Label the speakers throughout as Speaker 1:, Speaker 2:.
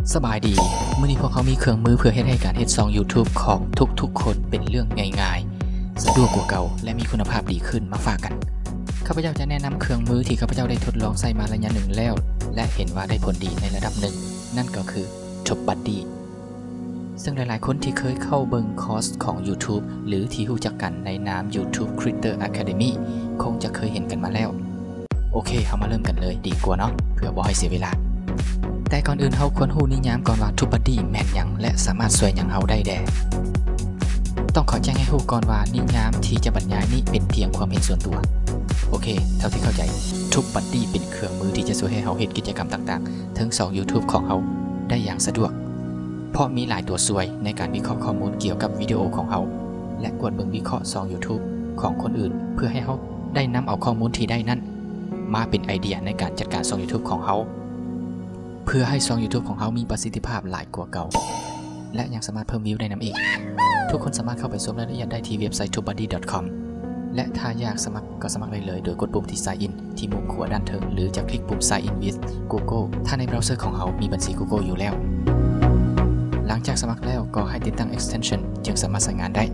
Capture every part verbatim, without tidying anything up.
Speaker 1: สบายดีมื้อนี้พวกเขามีเครื่องมือเพื่อเฮ็ดให้การเฮ็ดช่อง YouTube ของทุกๆคนเป็นเรื่องง่ายๆสะดวกกว่าเก่าและมีคุณภาพดีขึ้นมาฝากกันข้าพเจ้าจะแนะนำเครื่องมือที่ข้าพเจ้าได้ทดลองใช้มาระยะหนึ่งแล้วและเห็นว่าได้ผลดีในระดับหนึ่งนั่นก็คือ TubeBuddy ซึ่งหลายๆคนที่เคยเข้าเบิ่งคอร์สของ YouTube หรือที่รู้จักกันในนาม YouTube Creator Academy คงจะเคยเห็นกันมาแล้วโอเคเฮามาเริ่มกันเลยดีกว่าเนาะเพื่อบ่ให้เสียเวลาแต่ก่อนอื่นเฮาควรรู้นิยามก่อนว่า TubeBuddy แม่นหยังและสามารถช่วยหยังเฮาได้แด่ต้องขอแจ้งให้รู้ก่อนว่านิยามที่จะบรรยายนี้เป็นเพียงความเห็นส่วนตัวโอเคเท่าที่เข้าใจ TubeBuddy เป็นเครื่องมือที่จะช่วยให้เฮาเฮ็ดกิจกรรมต่างๆทั้งช่อง YouTube ของเฮาได้อย่างสะดวกเพราะมีหลายตัวช่วยในการวิเคราะห์ข้อมูลเกี่ยวกับวิดีโอของเฮาและกวดเบิ่งวิเคราะห์ช่อง YouTube ของคนอื่นเพื่อให้เฮาได้นำเอาข้อมูลที่ได้นั้นมาเป็นไอเดียในการจัดการช่อง YouTube ของเฮาเพื่อให้ช่อง YouTube ของเฮามีประสิทธิภาพหลายกว่าเก่าและยังสามารถเพิ่มวิวได้นำอีกทุกคนสามารถเข้าไปชมรายละเอียดได้ที่เว็บไซต์ ทูบบัดดี้ ดอท คอม และถ้าอยากสมัครก็สมัครได้เลยโดยกดปุ่มที่ Sign In ที่มุมขวาด้านเทิงหรือจะคลิกปุ่ม Sign In with Google ถ้าในเบราว์เซอร์ของเฮามีบัญชี Google อยู่แล้วหลังจากสมัครแล้วก็ให้ติดตั้ง extension จึงสามารถใช้งานได้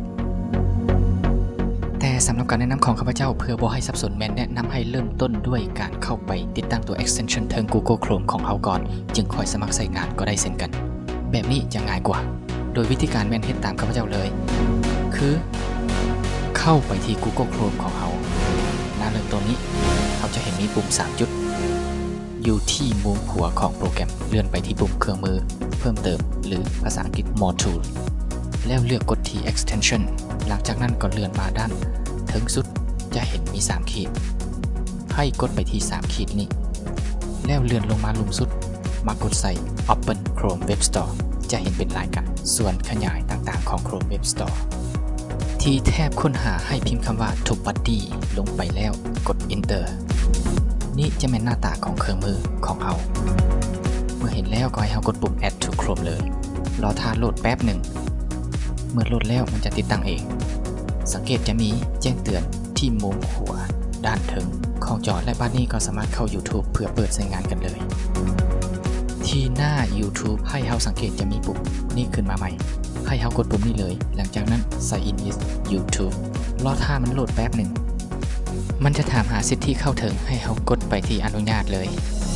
Speaker 1: แต่สำหรับการแนะนำของข้าพเจ้าเพื่อบ่ให้สับสนแม่นแนะนำให้เริ่มต้นด้วยการเข้าไปติดตั้งตัว extension เทิง Google Chrome ของเฮาก่อนจึงค่อยสมัครใช้งานก็ได้เช่นกันแบบนี้จะง่ายกว่าโดยวิธีการแม่นเฮ็ดตามข้าพเจ้าเลยคือเข้าไปที่ Google Chrome ของเฮาหน้าเริ่มต้นนี้เขาจะเห็นมีปุ่มสามจุดอยู่ที่มุมขวาของโปรแกรมเลื่อนไปที่ปุ่มเครื่องมือเพิ่มเติมหรือภาษาอังกฤษ More Tool แล้วเลือกกดที่ Extension หลังจากนั้นก็เลื่อนมาด้านถึงสุดจะเห็นมีสามขีดให้กดไปที่สามขีดนี้แล้วเลื่อนลงมาลุ่มสุดมากดใส่ Open Chrome Web Store จะเห็นเป็นรายการส่วนขยายต่างๆของ Chrome Web Store ที่แทบค้นหาให้พิมพ์คำว่า TubeBuddy ลงไปแล้วกด Enter นี่จะเป็นหน้าตาของเครื่องมือของเราเมื่อเห็นแล้วก็ให้เรากดปุ่ม Add to Chrome เลยรอท่าโหลดแป๊บหนึ่งเมื่อโหลดแล้วมันจะติดตั้งเองสังเกตจะมีแจ้งเตือนที่มุมขวาด้านถึงของจอและบัดนี้ก็สามารถเข้า YouTube เพื่อเปิดใช้งานกันเลยที่หน้า YouTube ให้เฮาสังเกตจะมีปุ่มนี้ขึ้นมาใหม่ให้เฮากดปุ่มนี้เลยหลังจากนั้น Sign In with YouTube รอท่ามันโหลดแป๊บหนึ่งมันจะถามหาสิทธิเข้าถึงให้เฮากดไปที่อนุญาตเลย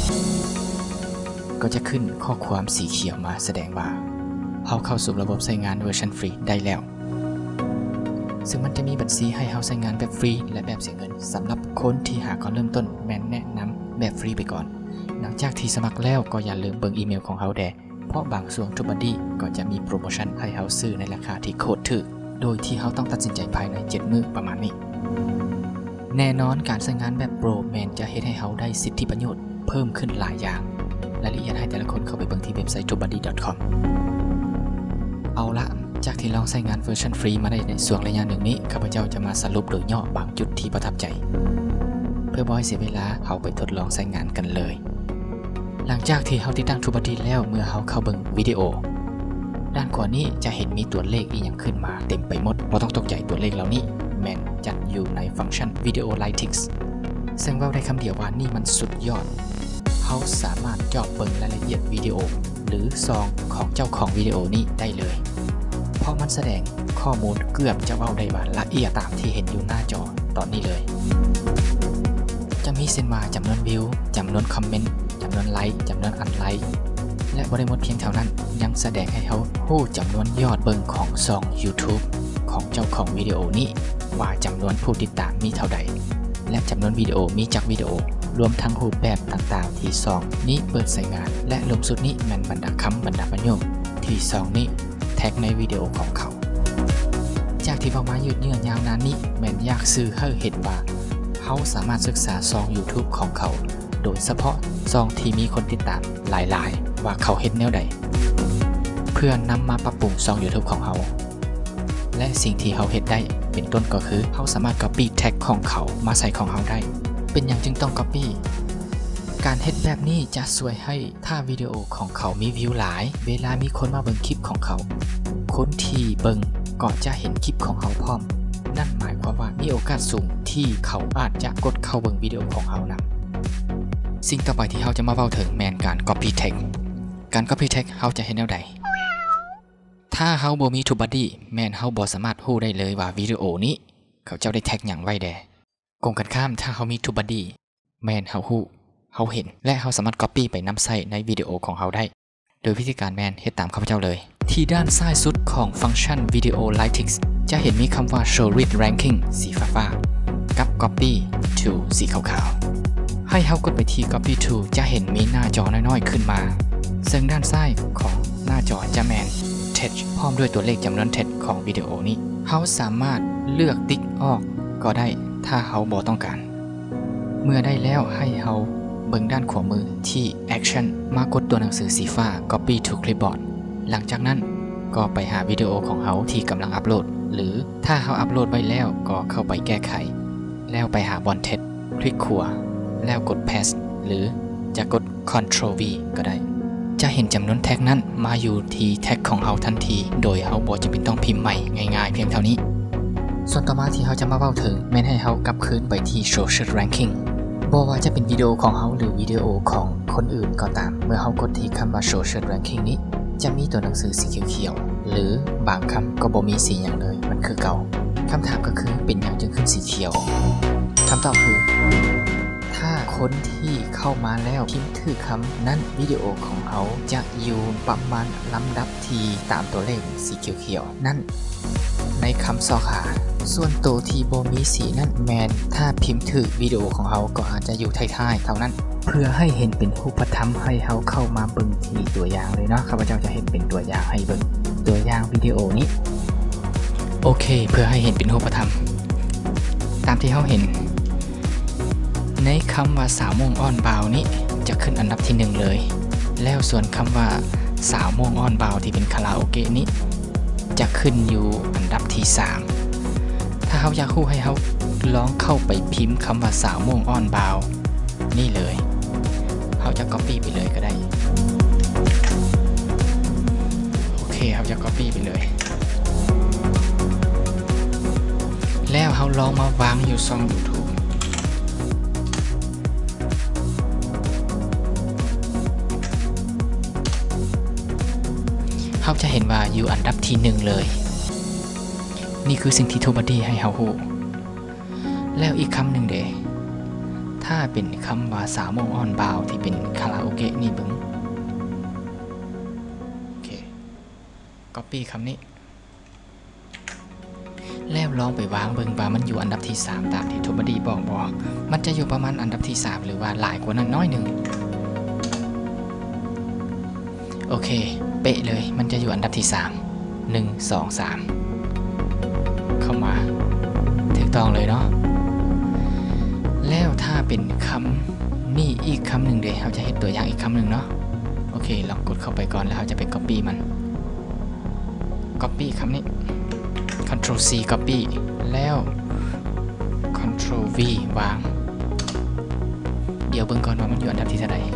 Speaker 1: ก็จะขึ้นข้อความสีเขียวมาแสดงว่าเฮาเข้าสู่ระบบใช้งานเวอร์ชันฟรีได้แล้วซึ่งมันจะมีบัญชีให้เฮาใช้งานแบบฟรีและแบบเสียเงินสำหรับคนที่หาก่อนเริ่มต้นแม่นแนะนำแบบฟรีไปก่อนหลังจากที่สมัครแล้วก็อย่าลืมเบิ่งอีเมลของเฮาแด่เพราะบางช่วง TubeBuddy ก็จะมีโปรโมชั่นให้เฮาซื้อในราคาที่โคตรถูกโดยที่เฮาต้องตัดสินใจภายในเจ็ดมื้อประมาณนี้แน่นอนการใช้งานแบบโปรแมนจะเฮ็ดให้เฮาได้สิทธิประโยชน์เพิ่มขึ้นหลายอย่างรายละเอียดให้แต่ละคนเข้าไปเบิ่งที่เว็บไซต์ ทูบบัดดี้ ดอท คอม เอาละจากที่ลองใช้งานเวอร์ชันฟรีมาได้ในช่วงระยะหนึ่งนี้ข้าพเจ้าจะมาสรุปโดยย่อบางจุดที่ประทับใจเพื่อบ่ให้เสียเวลาเฮาไปทดลองใช้งานกันเลยหลังจากที่เฮาติดตั้ง TubeBuddy แล้วเมื่อเฮาเข้าเบิ่งวิดีโอด้านขวานี้จะเห็นมีตัวเลขอีหยังขึ้นมาเต็มไปหมดบ่ต้องตกใจตัวเลขเหล่านี้แม่นจัดอยู่ในฟังก์ชัน Video Analytics ซึ่งเว้าได้คำเดียวว่านี่มันสุดยอดเฮาสามารถเจาะเบิ่งรายละเอียดวิดีโอหรือซองของเจ้าของวิดีโอนี้ได้เลยเพราะมันแสดงข้อมูลเกือบจะเว้าได้ว่าละเอียดตามที่เห็นอยู่หน้าจอตอนนี้เลยจะมีเส้นว่าจำนวนวิวจำนวนคอมเมนต์จำนวนไลค์จำนวนอันไลค์และบ่ได้หมดเพียงเท่านั้นยังแสดงให้เฮาฮู้จำนวนยอดเบิ่งของช่อง YouTube ของเจ้าของวิดีโอนี้ว่าจำนวนผู้ติดตามมีเท่าใดและจำนวนวิดีโอมีจักวิดีโอรวมทั้งรูปแบบต่างๆที่ช่องนี้เปิดใช้งานและรวมสุดนี้แม่นบรรดาคำบรรดาประโยคที่ช่องนี้แท็กในวิดีโอของเขาจากที่เว้ามายืดเยื้อยาวนานนี้แม่นอยากสื่อให้เห็นว่าเฮาสามารถศึกษาช่อง YouTube ของเขาโดยเฉพาะช่องที่มีคนติดตามหลายๆว่าเขาเฮ็ดแนวใดเพื่อนำมาปรับปรุงช่อง YouTube ของเฮาและสิ่งที่เฮาเฮ็ดได้เป็นต้นก็คือเฮาสามารถ copy tag ของเขามาใส่ของเฮาได้เป็นอย่างจึงต้อง copy การเฮ็ดแบบนี้จะช่วยให้ถ้าวิดีโอของเขามีวิวหลายเวลามีคนมาเบิ่งคลิปของเขาคนที่เบิ่งก็จะเห็นคลิปของเขาพร้อมนั่นหมายความว่ามีโอกาสสูงที่เขาอาจจะกดเข้าเบิ่งวิดีโอของเขานำสิ่งต่อไปที่เฮาจะมาเว้าถึงแม่นการ copy text การ copy text เฮาจะเห็นแนวใดถ้าเฮาบ่มี to body แม่นเฮาบ่สามารถรู้ได้เลยว่าวิดีโอนี้เขาเจ้าได้แท็กหยังไว้แดกงกันข้ามถ้าเฮามี to body แม่นเฮารู้เฮาเห็นและเฮาสามารถ copy ไปนำใช้ในวิดีโอของเฮาได้โดยวิธีการแม่นเฮ็ดตามข้าพเจ้าเลยที่ด้านซ้ายสุดของฟังก์ชัน Video Lytics จะเห็นมีคำว่า Show Read Ranking สีฟ้าๆกับ Copy to สีขาวๆให้เฮากดไปที่ Copy to จะเห็นมีหน้าจอน้อยๆขึ้นมาซึ่งด้านซ้ายของหน้าจอจะแม่น Text พร้อมด้วยตัวเลขจำนวน Text ของวิดีโอนี้เฮาสามารถเลือกติ๊กออกก็ได้ถ้าเฮาบ่ต้องการเมื่อได้แล้วให้เฮาเบิ่งด้านขวามือที่ Action มากดตัวหนังสือสีฟ้า Copy to Clipboard หลังจากนั้นก็ไปหาวิดีโอของเฮาที่กำลังอัปโหลดหรือถ้าเฮาอัปโหลดไว้แล้วก็เข้าไปแก้ไขแล้วไปหาบอนเท็จคลิกขวาแล้วกด Paste หรือจะกด Control V ก็ได้จะเห็นจำนวนแท็กนั้นมาอยู่ที่แท็กของเฮาทันทีโดยเฮาบ่จำเป็นต้องพิมพ์ใหม่ง่ายๆเพียงเท่านี้ส่วนต่อมาที่เฮาจะมาเว้าถึงแม่นให้เฮากลับคืนไปที่ Social Rankingบ่ว่าจะเป็นวิดีโอของเฮาหรือวิดีโอของคนอื่นก็ตามเมื่อเฮากดที่คำว่า Social Ranking นี้จะมีตัวหนังสือสีเขียวๆหรือบางคำก็บ่มีสีอย่างเลยมันคือเก่าคำถามก็คือเป็นอย่างจึงขึ้นสีเขียวคำตอบคือถ้าคนที่เข้ามาแล้วพิมพ์ถือคำนั้นวิดีโอของเขาจะอยู่ประมาณลำดับที่ตามตัวเลขสีเขียวๆนั่นในคำซอกหาส่วนตัวที่บ่มีสีนั่นแมนถ้าพิมพ์ถือวิดีโอของเขาก็อาจจะอยู่ท้ายๆเท่านั้นเพื่อให้เห็นเป็นรูปธรรมให้เขาเข้ามาเบิ่งที่ตัวอย่างเลยเนาะข้าพเจ้าจะเห็นเป็นตัวอย่างให้เบิ่งตัวอย่างวิดีโอนี้โอเคเพื่อให้เห็นเป็นรูปธรรมตามที่เขาเห็นในคำว่าสาวม่วงอ่อนบาวนี้จะขึ้นอันดับที่หนึ่งเลยแล้วส่วนคำว่าสาวม่วงอ่อนบาวที่เป็นคาราโอเกะนี้จะขึ้นอยู่อันดับที่สามถ้าเขาอยากรู้ให้เขาลองเข้าไปพิมพ์คำว่าสาวม่วงอ่อนบาวนี่เลยเขาจะ copy ไปเลยก็ได้โอเคเขาจะ copy ไปเลยแล้วเขาลองมาวางอยู่ช่อง YouTube เขาจะเห็นว่าอยู่อันดับที่หนึ่งเลยนี่คือสิ่งที่ทูบัดดี้ให้เขาฮู้แล้วอีกคำหนึ่งเด้ถ้าเป็นคำว่าสาวม่วงอ่อนบาวที่เป็นคาราโอเกะนี่เบิ่งโอเค copy คำนี้แล้วลองไปวางเบิ่งว่ามันอยู่อันดับที่สามตามที่ทูบัดดี้บอกบ่มันจะอยู่ประมาณอันดับที่สามหรือว่าหลายกว่านั้นน้อยหนึ่งโอเคเป๊ะเลยมันจะอยู่อันดับที่สาม หนึ่ง สอง สามเข้ามาถูกต้องเลยเนาะแล้วถ้าเป็นคำนี่อีกคำหนึ่งเดี๋ยวเราจะเห็นตัวอย่างอีกคำหนึ่งเนาะโอเคลองกดเข้าไปก่อนแล้วเราจะไป copy มัน copy คำนี้ Control C copy แล้ว Control V วางเดี๋ยวเบิ่งก่อนว่ามันอยู่อันดับที่เท่าไหร่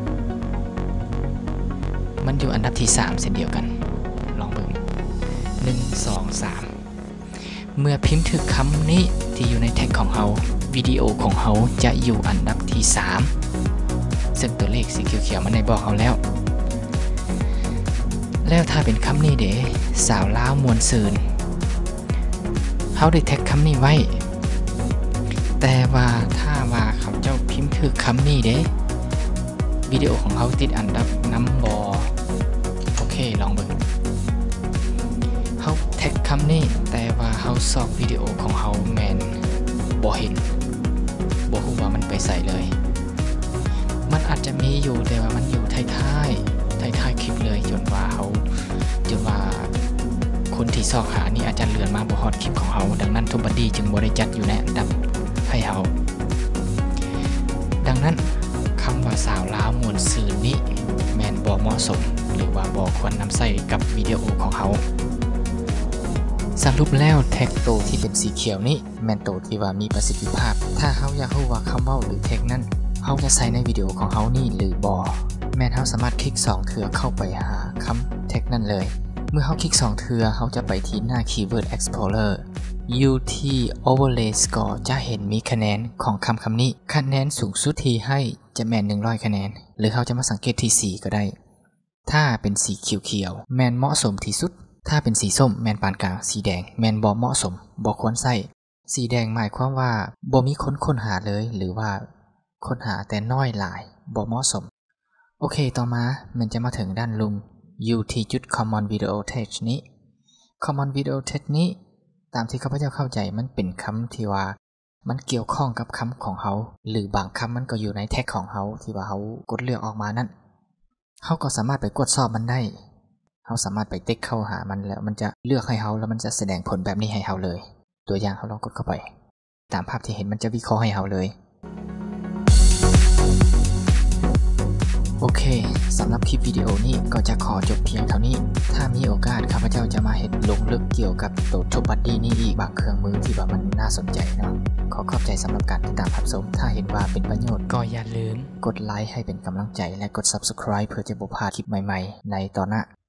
Speaker 1: มันอยู่อันดับที่สามเช่นเดียวกันลองเบิ่งหนึ่ง สอง สามเมื่อพิมพ์ถึงคำนี้ที่อยู่ในแท็กของเราวิดีโอของเราจะอยู่อันดับที่สามซึ่งตัวเลขสีเขียวๆมันได้บอกเราแล้วแล้วถ้าเป็นคำนี้เด้สาวลาวมวนซืนเราได้แท็กคำนี้ไว้แต่ว่าถ้าว่าเขาเจ้าพิมพ์ถึงคำนี้เด้วิดีโอของเราติดอันดับนำบอโอเคลองเบิ่งเขาแท็กคำนี้แต่ว่าเขาซอกวิดีโอของเขาแมนบ่เห็นบ่ฮู้ว่ามันไปใส่เลยมันอาจจะมีอยู่แต่ว่ามันอยู่ท้ายๆท้ายๆคลิปเลยจนว่าเขาจนว่าคนที่ซอกหานี่อาจจะเลื่อนมาบ่ฮอดคลิปของเขาดังนั้นทูบัดดี้จึงบ่ได้จัดอยู่ในอันดับให้เขาดังนั้นคำว่าสาวลาวมวนซืนนี้แมนบ่เหมาะสมหรือว่าบ่ควรนำใส่กับวิดีโอของเขาสรุปแล้วแท็กโตที่เป็นสีเขียวนี้แมนโตที่ว่ามีประสิทธิภาพถ้าเขาอยากรู้ว่าคำเว้าหรือแท็กนั้นเขาจะใส่ในวิดีโอของเขานี่หรือบ่แมนเขาสามารถคลิกสองเทื่อเข้าไปหาคำแท็กนั้นเลยเมื่อเขาคลิกสองเทื่อเขาจะไปที่หน้า Keyword Explorer อยู่ที่ Overlay Score จะเห็นมีคะแนนของคำคำนี้คะแนนสูงสุดที่ให้จะแมนหนึ่งร้อยคะแนนหรือเขาจะมาสังเกตที่สี่ก็ได้ถ้าเป็นสีเขียวๆแมนเหมาะสมที่สุดถ้าเป็นสีส้มแมนปานกลางสีแดงแมนบ่เหมาะสมบ่ควรใช้สีแดงหมายความว่าบ่มีคนค้นหาเลยหรือว่าค้นหาแต่น้อยหลายบ่เหมาะสมโอเคต่อมามันจะมาถึงด้านลุมอยู่ที่จุด Common Video Text นี้ Common Video Text นี้ตามที่ข้าพเจ้าเข้าใจมันเป็นคำที่ว่ามันเกี่ยวข้องกับคำของเขาหรือบางคำมันก็อยู่ในแท็กของเขาที่ว่าเขากดเลือกออกมานั่นเขาก็สามารถไปกดสอบมันได้เขาสามารถไปเต็กเข้าหามันแล้วมันจะเลือกให้เขาแล้วมันจะแสดงผลแบบนี้ให้เขาเลยตัวอย่างเขาลองกดเข้าไปตามภาพที่เห็นมันจะวิเคราะห์ให้เขาเลยโอเคสำหรับคลิปวิดีโอนี้ก็จะขอจบเพียงเท่านี้ถ้ามีโอกาสข้าพเจ้าจะมาเห็นลงลึกเกี่ยวกับตัวจบบัดดี้นี้อีกบางเครื่องมือที่ว่ามันน่าสนใจเนาะขอขอบใจสำหรับการติดตามรับชมถ้าเห็นว่าเป็นประโยชน์ก็อย่าลืมกดไลค์ให้เป็นกำลังใจและกด ซับสไครบ์ เพื่อจะบ่พลาดคลิปใหม่ๆในตอนหน้า